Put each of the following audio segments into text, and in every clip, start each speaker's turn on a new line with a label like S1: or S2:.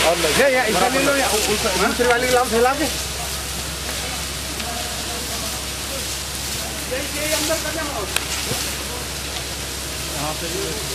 S1: और ऐसा ले लो या दूसरी वाली गिलास फैला के अंदर कर देना यहाँ पे।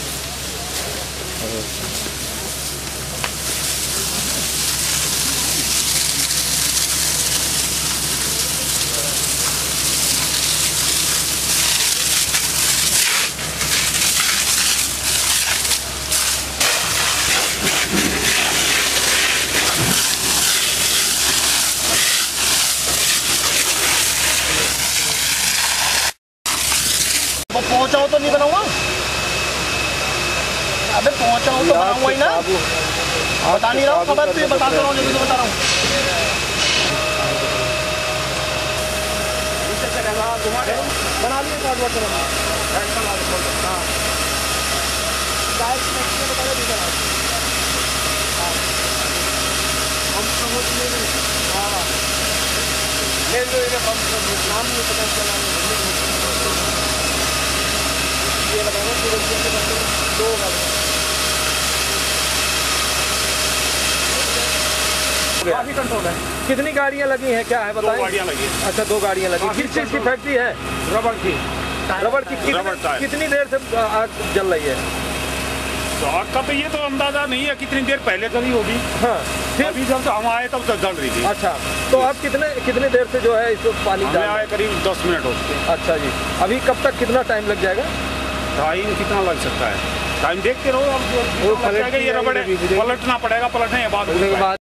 S1: पहुंचाओ तो नहीं बनाऊंगा। अबे पहुंचाओ तो बनाऊंगा ही ना। बता नहीं रहा हूँ, खबर पे बताता रहा हूँ, लेकिन बता रहा हूँ। बना लिए कार्ड काफी कंट्रोल है। कितनी गाड़ियां लगी हैं, क्या है बताएं?
S2: 2 गाड़ियां लगी हैं।
S1: अच्छा 2 गाड़ियां लगी। किस चीज की फैक्ट्री है? रबड़ की। रबड़ की कितनी देर से आग जल रही है?
S2: तो आग का तो ये तो अंदाजा नहीं है कितनी देर पहले चली होगी।
S1: हाँ फिर
S2: अभी जब हम आए तब तक जल रही थी।
S1: अच्छा तो आप कितने देर से जो है इसको पानी डाल?
S2: आए करीब 10 मिनट हो चुके।
S1: अच्छा जी, अभी कब तक कितना टाइम लग जाएगा?
S2: टाइम कितना लग सकता है? टाइम देखते रहो, अब ये रबड़ पलटना पड़ेगा, पलटने के बाद